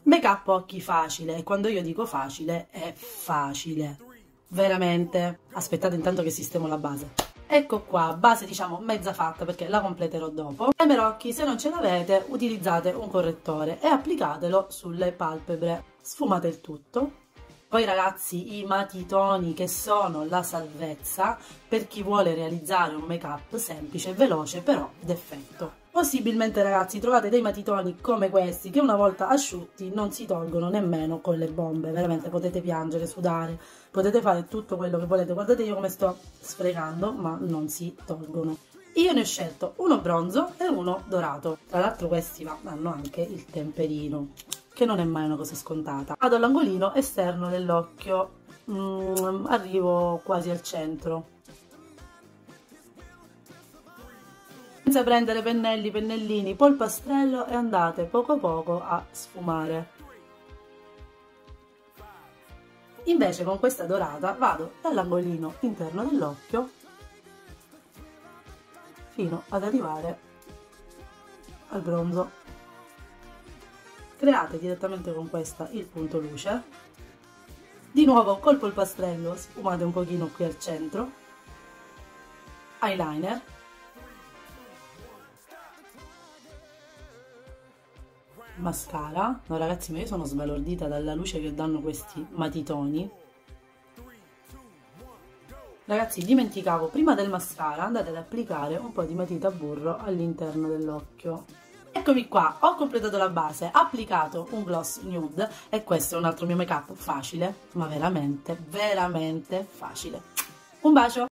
Make up occhi facile, e quando io dico facile è facile, veramente. Aspettate intanto che sistemo la base. Ecco qua, base diciamo mezza fatta perché la completerò dopo. Primer occhi, se non ce l'avete utilizzate un correttore e applicatelo sulle palpebre, sfumate il tutto. Poi ragazzi, i matitoni che sono la salvezza per chi vuole realizzare un make up semplice e veloce però d'effetto. Possibilmente ragazzi trovate dei matitoni come questi che una volta asciutti non si tolgono nemmeno con le bombe, veramente potete piangere, sudare, potete fare tutto quello che volete, guardate io come sto sfregando ma non si tolgono. Io ne ho scelto uno bronzo e uno dorato, tra l'altro questi hanno anche il temperino, che non è mai una cosa scontata. Vado all'angolino esterno dell'occhio, arrivo quasi al centro. Senza prendere pennelli, pennellini, polpastrello e andate poco poco a sfumare. Invece con questa dorata vado dall'angolino interno dell'occhio fino ad arrivare al bronzo. Create direttamente con questa il punto luce. Di nuovo col polpastrello sfumate un pochino qui al centro. Eyeliner. Mascara. No ragazzi, ma io sono sbalordita dalla luce che danno questi matitoni. Ragazzi, dimenticavo, prima del mascara andate ad applicare un po' di matita a burro all'interno dell'occhio. Eccomi qua, ho completato la base, applicato un gloss nude e questo è un altro mio make up facile, ma veramente, veramente facile. Un bacio!